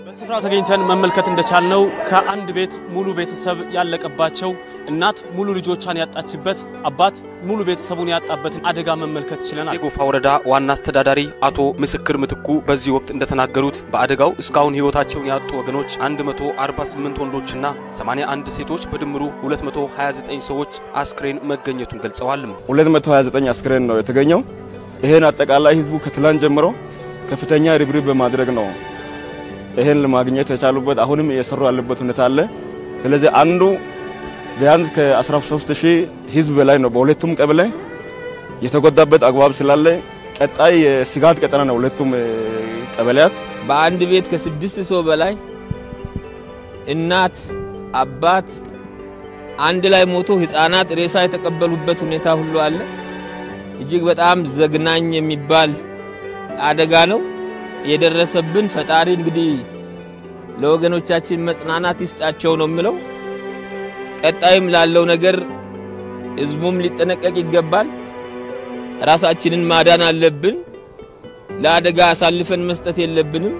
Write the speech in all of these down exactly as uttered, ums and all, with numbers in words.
በስፍራው ተገኝተን መመልከት እንደቻልነው ከአንድ ቤት ሙሉ ቤተሰብ ያለቀባቸው እናት ሙሉ ልጆቿን ያጣችበት አባት ሙሉ ቤተሰቡን ያጣበት አደጋ መመልከት ችለናል። የጎፋ ወረዳ ዋና አስተዳዳሪ አቶ ምስክር ምትኩ በዚህ ወቅት እንደተናገሩት በአደጋው እስካሁን ህይወታቸውን ያጡ ወገኖች አንድ መቶ አርባ ስምንት ወንዶችና ሰማንያ አንድ ሴቶች በድምሩ ሁለት መቶ ሃያ ዘጠኝ ሰዎች አስክሬን መገኘቱን ገልጸዋል። ሁለት መቶ ሃያ ዘጠኝ አስክሬን ነው የተገኘው። ይሄን አጠቃላይ ህዝቡ ከትላንት ጀምሮ ከፍተኛ ርብርብ በማድረግ ነው ይሄን ለማግኘት የቻሉበት አሁንም እየሰሩ ያለበት ሁኔታ አለ። ስለዚህ አንዱ ቢያንስ ከ13000 ህዝብ በላይ ነው በሁለቱም ቀበሌ የተጎዳበት አግባብ ስላለ ቀጣይ ስጋት ቀጠና ነው ሁለቱም ቀበሌያት። በአንድ ቤት ከስድስት ሰው በላይ እናት አባት አንድ ላይ ሞቶ ህፃናት ሬሳ የተቀበሉበት ሁኔታ ሁሉ አለ። እጅግ በጣም ዘግናኝ የሚባል አደጋ ነው የደረሰብን። ፈጣሪ እንግዲህ ለወገኖቻችን መጽናናት ይስጣቸው ነው የምለው። ቀጣይም ላለው ነገር ህዝቡም ሊጠነቀቅ ይገባል። ራሳችንን ማዳን አለብን። ለአደጋ አሳልፈን መስጠት የለብንም።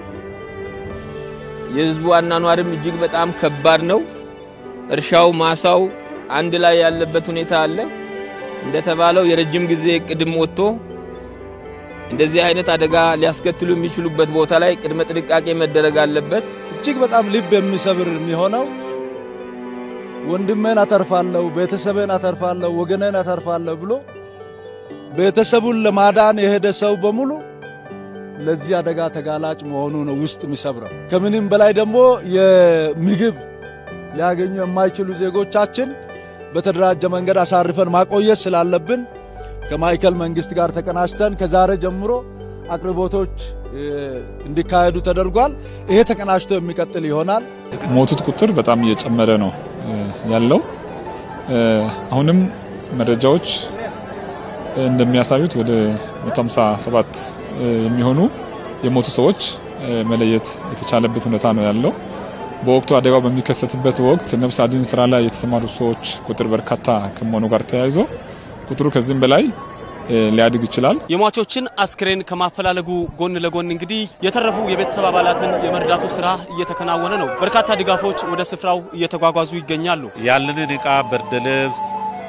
የህዝቡ አኗኗርም እጅግ በጣም ከባድ ነው። እርሻው ማሳው አንድ ላይ ያለበት ሁኔታ አለ። እንደተባለው የረጅም ጊዜ ቅድም ወጥቶ እንደዚህ አይነት አደጋ ሊያስከትሉ የሚችሉበት ቦታ ላይ ቅድመ ጥንቃቄ መደረግ አለበት። እጅግ በጣም ልብ የሚሰብር የሚሆነው ወንድሜን አተርፋለሁ ቤተሰቤን አተርፋለሁ ወገኔን አተርፋለሁ ብሎ ቤተሰቡን ለማዳን የሄደ ሰው በሙሉ ለዚህ አደጋ ተጋላጭ መሆኑ ነው ውስጥ የሚሰብረው። ከምንም በላይ ደግሞ የምግብ ሊያገኙ የማይችሉ ዜጎቻችን በተደራጀ መንገድ አሳርፈን ማቆየት ስላለብን ከማይከል መንግስት ጋር ተቀናጅተን ከዛሬ ጀምሮ አቅርቦቶች እንዲካሄዱ ተደርጓል። ይሄ ተቀናጅቶ የሚቀጥል ይሆናል። ሞቱት ቁጥር በጣም እየጨመረ ነው ያለው። አሁንም መረጃዎች እንደሚያሳዩት ወደ መቶ ሃምሳ ሰባት የሚሆኑ የሞቱ ሰዎች መለየት የተቻለበት ሁኔታ ነው ያለው። በወቅቱ አደጋው በሚከሰትበት ወቅት ነፍስ አድን ስራ ላይ የተሰማሩ ሰዎች ቁጥር በርካታ ከመሆኑ ጋር ተያይዞ ቁጥሩ ከዚህም በላይ ሊያድግ ይችላል። የሟቾችን አስክሬን ከማፈላለጉ ጎን ለጎን እንግዲህ የተረፉ የቤተሰብ አባላትን የመርዳቱ ስራ እየተከናወነ ነው። በርካታ ድጋፎች ወደ ስፍራው እየተጓጓዙ ይገኛሉ። ያለንን ዕቃ ብርድ ልብስ፣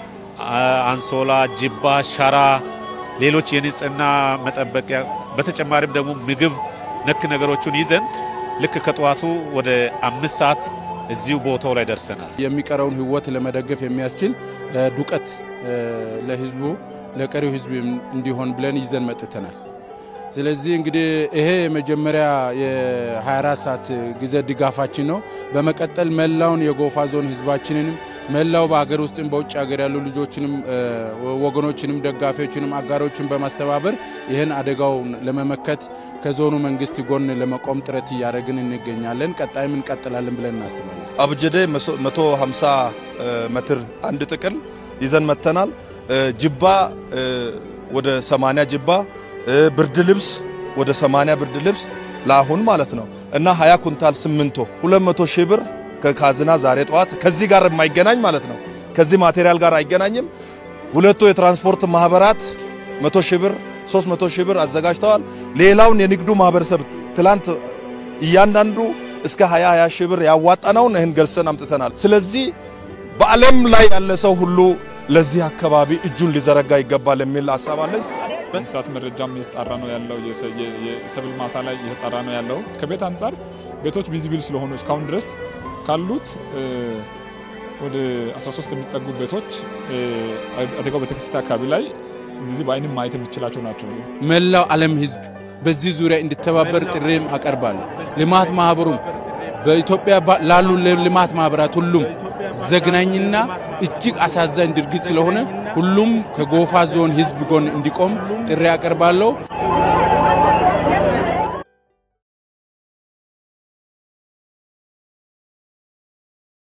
አንሶላ፣ ጅባ፣ ሻራ፣ ሌሎች የንጽህና መጠበቂያ በተጨማሪም ደግሞ ምግብ ነክ ነገሮችን ይዘን ልክ ከጧቱ ወደ አምስት ሰዓት እዚሁ ቦታው ላይ ደርሰናል። የሚቀረውን ህይወት ለመደገፍ የሚያስችል ዱቀት ለህዝቡ ለቀሪው ህዝብ እንዲሆን ብለን ይዘን መጥተናል። ስለዚህ እንግዲህ ይሄ መጀመሪያ የ24 ሰዓት ጊዜ ድጋፋችን ነው። በመቀጠል መላውን የጎፋ ዞን ህዝባችንን መላው በአገር ውስጥም በውጭ ሀገር ያሉ ልጆችንም ወገኖችንም ደጋፊዎችንም አጋሮችን በማስተባበር ይሄን አደጋው ለመመከት ከዞኑ መንግስት ጎን ለመቆም ጥረት ያደረግን እንገኛለን። ቀጣይም እንቀጥላለን ብለን እናስባለን። አብጀዴ መቶ ሃምሳ ሜትር አንድ ጥቅል ይዘን መተናል። ጅባ ወደ ሰማንያ ጅባ፣ ብርድ ልብስ ወደ ሰማንያ ብርድ ልብስ ላሁን ማለት ነው እና ሃያ ኩንታል ሲሚንቶ ሁለት መቶ ሺህ ብር ከካዝና ዛሬ ጧት ከዚህ ጋር የማይገናኝ ማለት ነው ከዚህ ማቴሪያል ጋር አይገናኝም። ሁለቱ የትራንስፖርት ማህበራት መቶ ሺህ ብር ሶስት መቶ ሺህ ብር አዘጋጅተዋል። ሌላውን የንግዱ ማህበረሰብ ትላንት እያንዳንዱ እስከ ሃያ ሃያ ሺህ ብር ያዋጣናውን ይሄን ገልጸን አምጥተናል። ስለዚህ በአለም ላይ ያለ ሰው ሁሉ ለዚህ አካባቢ እጁን ሊዘረጋ ይገባል የሚል ሐሳብ አለኝ። በእንስሳት መረጃም እየተጣራ ነው ያለው። የሰብል ማሳ ላይ እየተጣራ ነው ያለው። ከቤት አንፃር ቤቶች ቪዚብል ስለሆኑ እስካሁን ድረስ ካሉት ወደ አስራ ሶስት የሚጠጉ ቤቶች አደጋው በተከሰተ አካባቢ ላይ እንደዚህ በአይንም ማየት የሚችላቸው ናቸው። መላው ዓለም ህዝብ በዚህ ዙሪያ እንዲተባበር ጥሪም አቀርባለሁ። ልማት ማህበሩም በኢትዮጵያ ላሉ ልማት ማህበራት ሁሉም ዘግናኝና እጅግ አሳዛኝ ድርጊት ስለሆነ ሁሉም ከጎፋ ዞን ህዝብ ጎን እንዲቆም ጥሪ አቀርባለሁ።